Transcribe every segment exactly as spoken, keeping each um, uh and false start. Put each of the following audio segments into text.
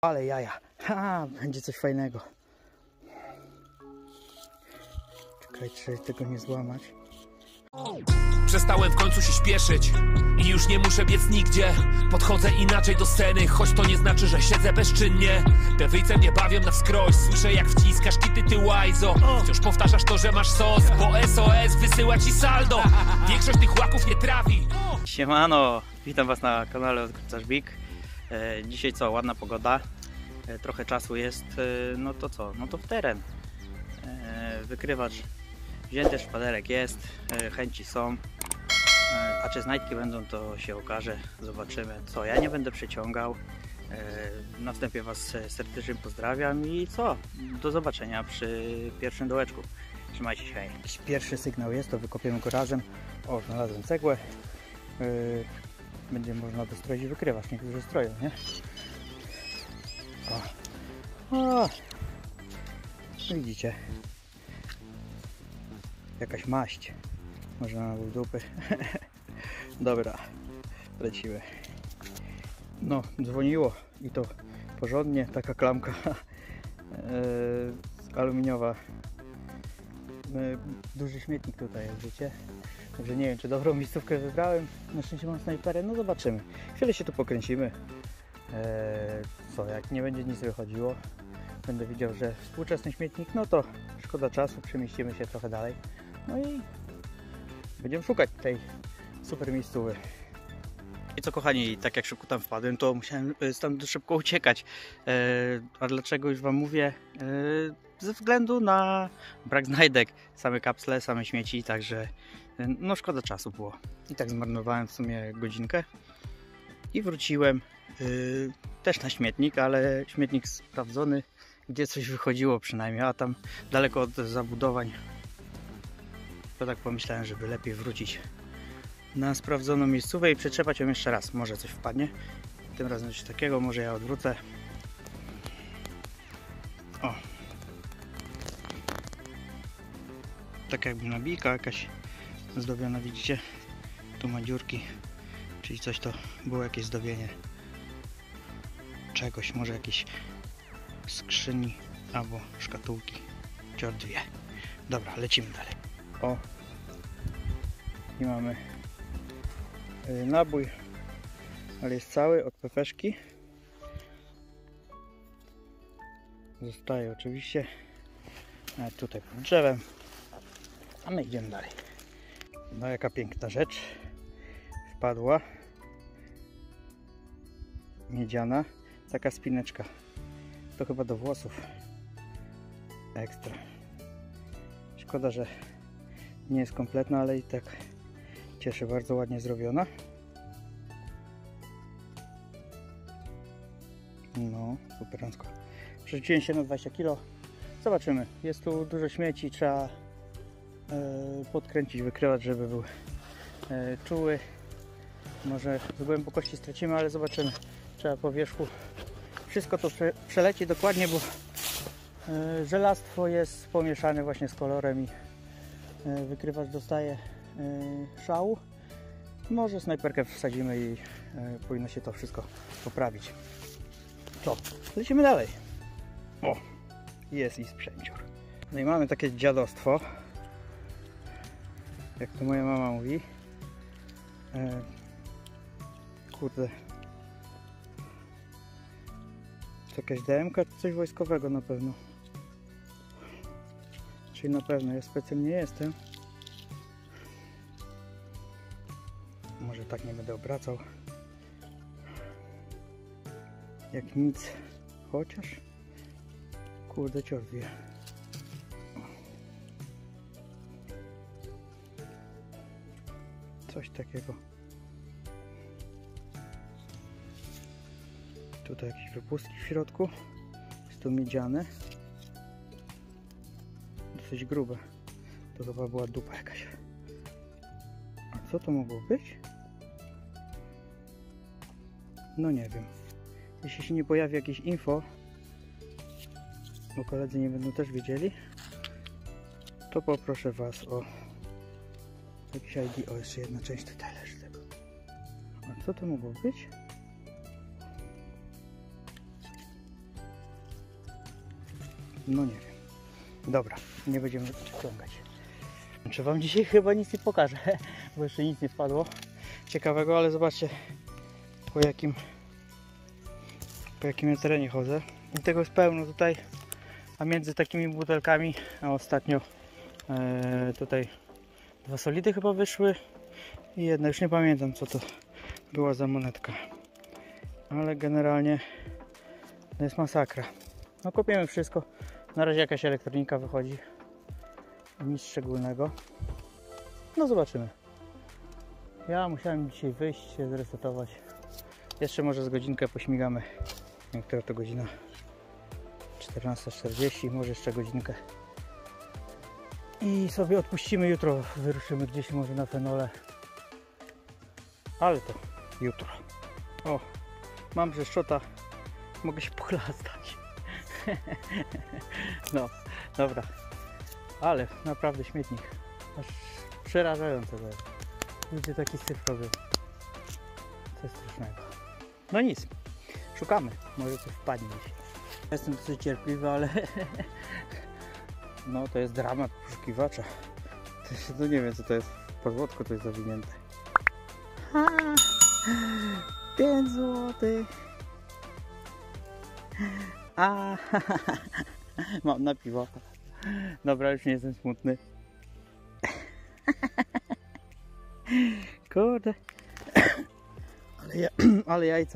Ale jaja. Ha, będzie coś fajnego. Czekajcie, żeby tego nie złamać. Przestałem w końcu się śpieszyć i już nie muszę biec nigdzie. Podchodzę inaczej do sceny, choć to nie znaczy, że siedzę bezczynnie. Te wyjce mnie bawią na wskroś, słyszę jak wciskasz kity ty łajzo. Wciąż powtarzasz to, że masz sos, bo S O S wysyła ci saldo. Większość tych łaków nie trafi. Siemano, witam was na kanale Odkręcasz Big. e, Dzisiaj co, ładna pogoda, e, trochę czasu jest, e, no to co, no to w teren. e, Wykrywacz wzięty, szpalerek jest, e, chęci są, e, a czy znajdki będą, to się okaże, zobaczymy. Co, ja nie będę przeciągał, e, na wstępie was serdecznie pozdrawiam i co, do zobaczenia przy pierwszym dołeczku. Trzymajcie się. Jakiś pierwszy sygnał jest, to wykopiemy go razem. O, znalazłem cegłę. Yy, będzie można dostroić i wykrywać. Niektórzy stroją, nie? O. O. Widzicie? Jakaś maść. Może na dół dupy. Dobra, lecimy. No, dzwoniło i to porządnie. Taka klamka yy, aluminiowa. Yy, duży śmietnik tutaj jest, wiecie? Także nie wiem, czy dobrą miejscówkę wybrałem. Na szczęście mam snajperę, no zobaczymy. Chwilę się tu pokręcimy. Eee, co, jak nie będzie nic wychodziło, będę widział, że współczesny śmietnik, no to szkoda czasu, przemieścimy się trochę dalej. No i będziemy szukać tej super miejscówy. I co, kochani, tak jak szybko tam wpadłem, to musiałem stąd szybko uciekać. E, a dlaczego już wam mówię? E, ze względu na brak znajdek. Same kapsle, same śmieci, także e, no szkoda czasu było. I tak zmarnowałem w sumie godzinkę i wróciłem e, też na śmietnik, ale śmietnik sprawdzony, gdzie coś wychodziło przynajmniej, a tam daleko od zabudowań. To tak pomyślałem, żeby lepiej wrócić na sprawdzoną miejscówkę i przetrzepać ją jeszcze raz. Może coś wpadnie. Tym razem coś takiego, może ja odwrócę. O. Tak jakby nabijka jakaś zdobiona, widzicie? Tu ma dziurki, czyli coś to było jakieś zdobienie czegoś, może jakieś skrzyni albo szkatułki. Cior dwie. Dobra, lecimy dalej. O. I mamy nabój, ale jest cały od pepeszki. Zostaje oczywiście tutaj pod drzewem, a my idziemy dalej. No jaka piękna rzecz wpadła, miedziana, taka spineczka, to chyba do włosów, ekstra. Szkoda, że nie jest kompletna, ale i tak cieszy, bardzo ładnie zrobiona. No, superancko. Przerzuciłem się na dwadzieścia kilo. Zobaczymy. Jest tu dużo śmieci, trzeba e, podkręcić wykrywacz, żeby był e, czuły. Może z głębokości stracimy, ale zobaczymy. Trzeba po wierzchu wszystko to prze, przeleci dokładnie, bo e, żelastwo jest pomieszane właśnie z kolorem i e, wykrywacz dostaje szału. Może snajperkę wsadzimy i e, powinno się to wszystko poprawić. Co? Lecimy dalej. O! Jest i sprzęcior. No i mamy takie dziadostwo, jak to moja mama mówi. E, kurde. To jakaś D M ka, coś wojskowego na pewno. Czyli na pewno, ja specjalnie nie jestem. Może tak nie będę obracał. Jak nic. Chociaż kurde, cior wie. Coś takiego. Tutaj jakieś wypustki w środku. Jest to miedziane. Dosyć grube. To chyba była dupa jakaś. A co to mogło być? No nie wiem. Jeśli się nie pojawi jakieś info, bo koledzy nie będą też wiedzieli, to poproszę was o jakiś I D. O, jeszcze jedna część tutaj leży tego. A co to mogło być? No nie wiem. Dobra, nie będziemy ciągać. Czy wam dzisiaj chyba nic nie pokażę, bo jeszcze nic nie wpadło ciekawego, ale zobaczcie po jakim po jakim ja terenie chodzę. I tego jest pełno tutaj, a między takimi butelkami, a ostatnio e, tutaj dwa solidy chyba wyszły i jedna, już nie pamiętam co to była za monetka, ale generalnie to jest masakra. No kopiemy wszystko, na razie jakaś elektronika wychodzi, nic szczególnego. No zobaczymy. Ja musiałem dzisiaj wyjść, się zresetować. Jeszcze może z godzinkę pośmigamy. Nie wiem, która to godzina? czternasta czterdzieści, może jeszcze godzinkę. I sobie odpuścimy, jutro wyruszymy gdzieś może na fenole. Ale to jutro. O, mam brzeszczota, mogę się pochlastać. No, dobra. Ale naprawdę śmietnik. Aż przerażające to jest. Ludzie taki syf robią. Coś strasznego. No nic. Szukamy. Może coś wpadnie dzisiaj. Jestem dosyć cierpliwy, ale no to jest dramat poszukiwacza. To, to nie wiem co to jest. Podwodko to jest zawinięte. pięć złotych. A, mam na piwo. Dobra, już nie jestem smutny. Kurde. Ale, ja, ale jajca.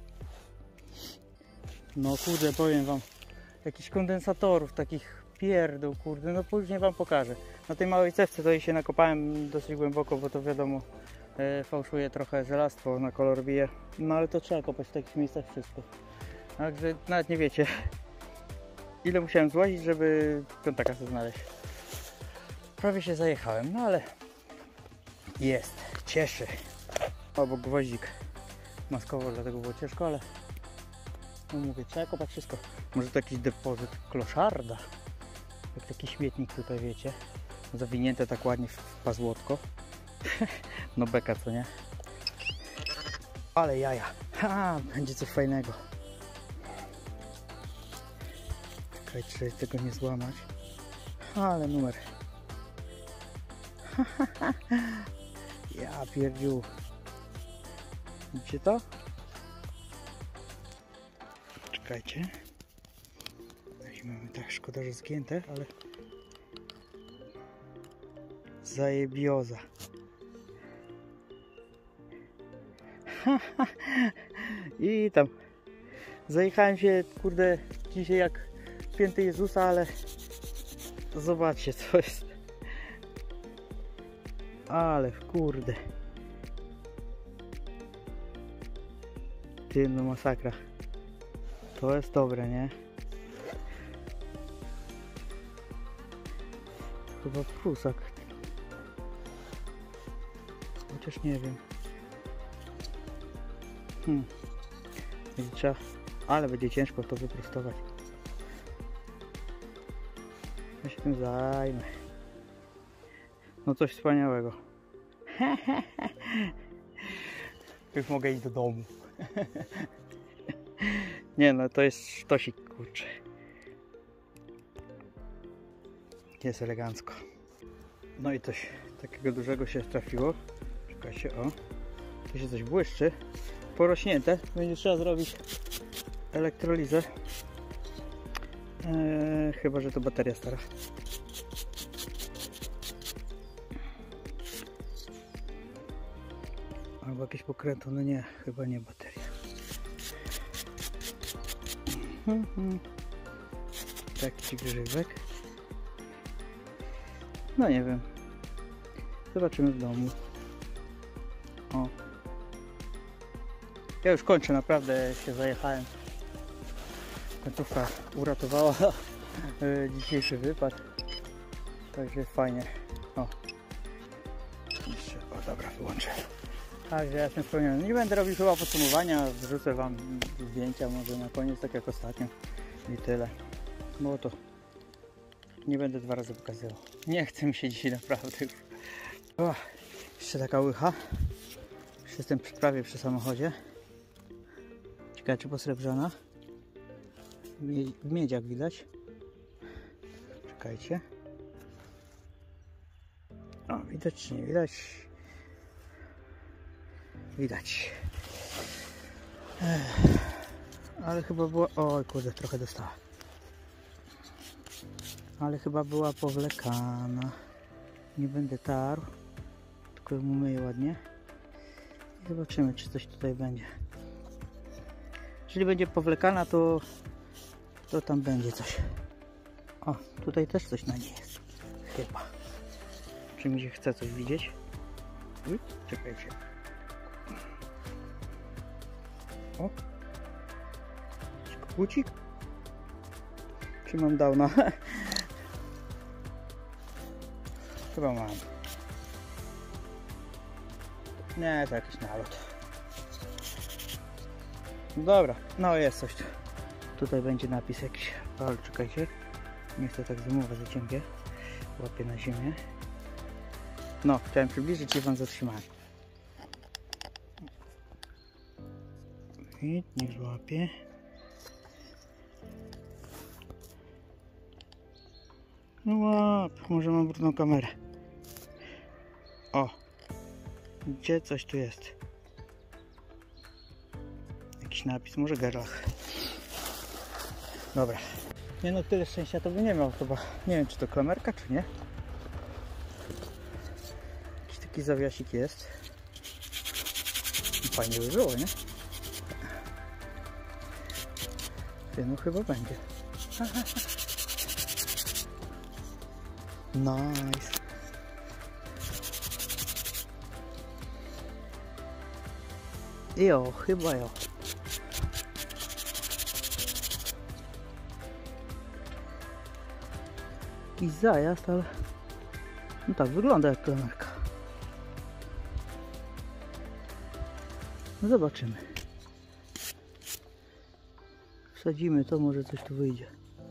No kurde, powiem wam. Jakichś kondensatorów, takich pierdół, kurde. No później wam pokażę. Na tej małej cewce to się nakopałem dosyć głęboko, bo to wiadomo e, fałszuje trochę żelastwo, na kolor bije. No ale to trzeba kopać w takich miejscach wszystko. Także nawet nie wiecie, ile musiałem złazić, żeby kontaka sobie znaleźć. Prawie się zajechałem, no ale jest, cieszy. Albo gwoździk maskował, dlatego było ciężko, ale no mówię, trzeba kopać wszystko. Może to jakiś depozyt kloszarda. Jak taki śmietnik tutaj, wiecie, zawinięte tak ładnie w pazłotko. No beka, co nie? Ale jaja. Ha, będzie coś fajnego. Czekajcie, żeby tego nie złamać. Ale numer. Ja pierdziu. Widzicie to? Czekajcie. Weźmiemy tak, szkoda, że zgięte, ale zajebioza. I tam zajechałem się, kurde, dzisiaj jak święty Jezusa, ale zobaczcie co jest. Ale kurde. Ty, no masakra. To jest dobre, nie? Chyba prusak. Chociaż nie wiem. Hmm. Będzie trzeba, ale będzie ciężko to wyprostować. Ja się tym zajmę. No coś wspaniałego. Już mogę iść do domu. Nie no, to jest sztosik, kurczę. Jest elegancko. No i coś takiego dużego się trafiło. Czekajcie, o. Tu się coś błyszczy. Porośnięte. Będzie trzeba zrobić elektrolizę. Eee, chyba, że to bateria stara. Albo jakieś pokrętło. No nie, chyba nie bateria. Mhm. Taki grzybek. No nie wiem. Zobaczymy w domu. O. Ja już kończę, naprawdę się zajechałem. Końcówka uratowała dzisiejszy wypad. Także fajnie. O. Jeszcze, o dobra, wyłączę. Także ja jestem spełniony. Nie będę robił chyba podsumowania, wrzucę wam zdjęcia może na koniec, tak jak ostatnio. I tyle. Bo to nie będę dwa razy pokazywał. Nie chcę mi się dzisiaj naprawdę już. O, jeszcze taka łycha. Już jestem prawie przy samochodzie. Ciekawe czy posrebrzana. W miedziach widać. Czekajcie. O, widać czy nie widać? Widać. Ech, ale chyba była... Oj kurde, trochę dostała. Ale chyba była powlekana. Nie będę tarł, tylko ją umyję ładnie. I zobaczymy, czy coś tutaj będzie. Jeżeli będzie powlekana, to, to tam będzie coś. O, tutaj też coś na niej jest. Chyba. Czy mi się chce coś widzieć? Uj, czekajcie. O. Kogucik? Czy mam downa? Chyba mam. Nie, to jakiś nalot. Dobra, no jest coś. Tutaj będzie napis jakiś. Ale czekajcie. Nie chcę tak zoomować za cienkie. Łapię na ziemię. No, chciałem przybliżyć i wam zatrzymałem. I nie złapię. No łap, może mam brudną kamerę. O, gdzie coś tu jest? Jakiś napis, może Gerlach. Dobra. Nie no, tyle szczęścia to by nie miał chyba. Nie wiem, czy to klamerka, czy nie. Jakiś taki zawiasik jest. Fajnie by było, nie? No chyba będzie. Nice. Jo, chyba jo. Jakiś zajazd, ale no tak wygląda jak klamerka. No zobaczymy. Wsadzimy to, może coś tu wyjdzie.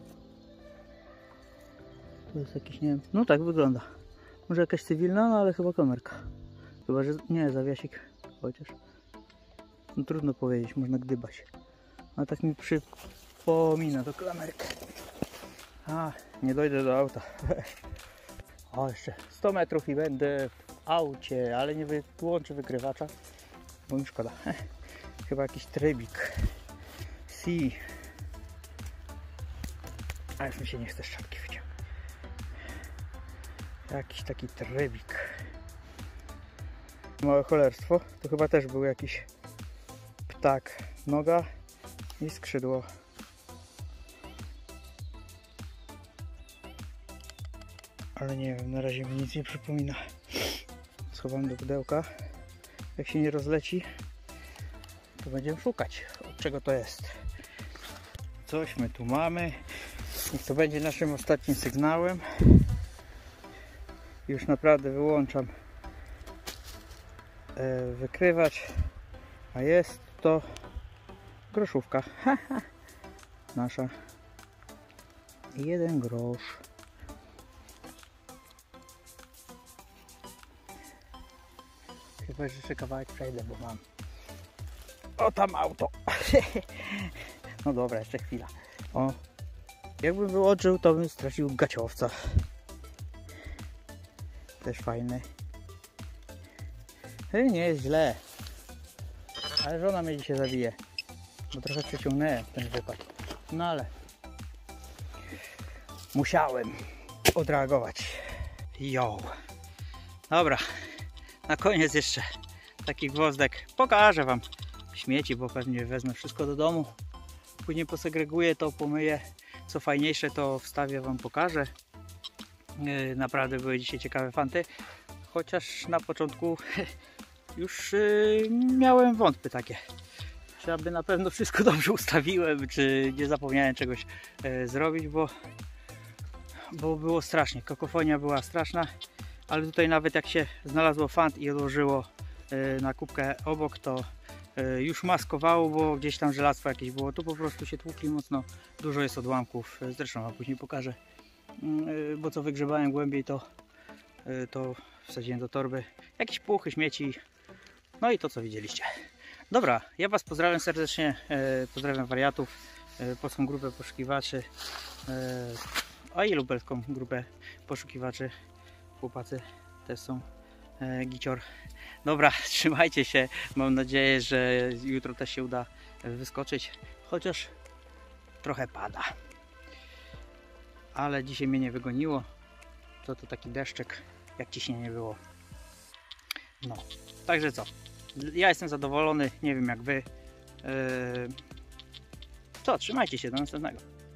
To jest jakiś, nie wiem, no tak wygląda. Może jakaś cywilna, no ale chyba kamerka. Chyba, że nie, zawiasik, chociaż. No trudno powiedzieć, można gdybać. A tak mi przypomina to klamerkę. A, nie dojdę do auta. O, jeszcze sto metrów i będę w aucie, ale nie wyłączę wykrywacza, bo mi szkoda. Chyba jakiś trybik. Si. A już mi się nie chce szczotki wyciągnąć. Jakiś taki trybik. Małe cholerstwo. To chyba też był jakiś ptak. Noga i skrzydło. Ale nie wiem, na razie mi nic nie przypomina. Schowam do pudełka. Jak się nie rozleci, to będziemy szukać, od czego to jest. Coś my tu mamy. Niech to będzie naszym ostatnim sygnałem. Już naprawdę wyłączam e, wykrywacz. A jest to groszówka. Nasza. Jeden grosz. Chyba, że jeszcze kawałek przejdę, bo mam. O, tam auto. No dobra, jeszcze chwila. O, jakbym wyłączył, to bym stracił gaciowca. Też fajny. Ej, nie jest źle. Ale żona mnie dzisiaj zabije. Bo trochę przeciągnęłem ten wypad. No ale musiałem odreagować. Jo. Dobra. Na koniec jeszcze taki gwozdek. Pokażę wam śmieci, bo pewnie wezmę wszystko do domu. Później posegreguję to, pomyję. Co fajniejsze, to wstawię wam, pokażę. Naprawdę były dzisiaj ciekawe fanty. Chociaż na początku już miałem wątpy takie. Czy aby na pewno wszystko dobrze ustawiłem, czy nie zapomniałem czegoś zrobić, bo, bo było strasznie. Kakofonia była straszna. Ale tutaj nawet jak się znalazło fant i odłożyło na kubkę obok, to już maskowało, bo gdzieś tam żelastwo jakieś było. Tu po prostu się tłukli mocno. Dużo jest odłamków. Zresztą a później pokażę. Bo co wygrzebałem głębiej, to, to wsadziłem do torby. Jakieś puchy, śmieci. No i to, co widzieliście. Dobra, ja was pozdrawiam serdecznie. Pozdrawiam wariatów. Polską grupę poszukiwaczy. a i lubelską grupę poszukiwaczy. Chłopacy też są e, gicior. Dobra, trzymajcie się. Mam nadzieję, że jutro też się uda wyskoczyć, chociaż trochę pada. Ale dzisiaj mnie nie wygoniło. To to taki deszczek, jak ciśnienie było. No, także co? Ja jestem zadowolony, nie wiem jak wy. Yy... Co, trzymajcie się, do następnego.